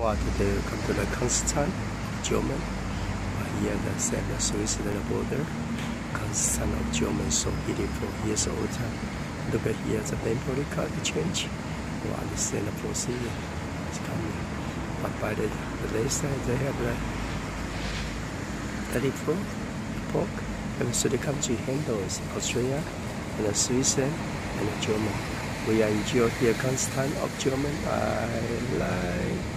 What to come to the Constantine, German. Here the Switzerland border. Constantine of German, so beautiful. Here's the old time. Look at here the temporary card change. Wow, the Singapore Sea is coming. But by the left side they have the telephone, pork, and so the country handles Australia and the Switzerland and the German. We are in here Constantine of German. I like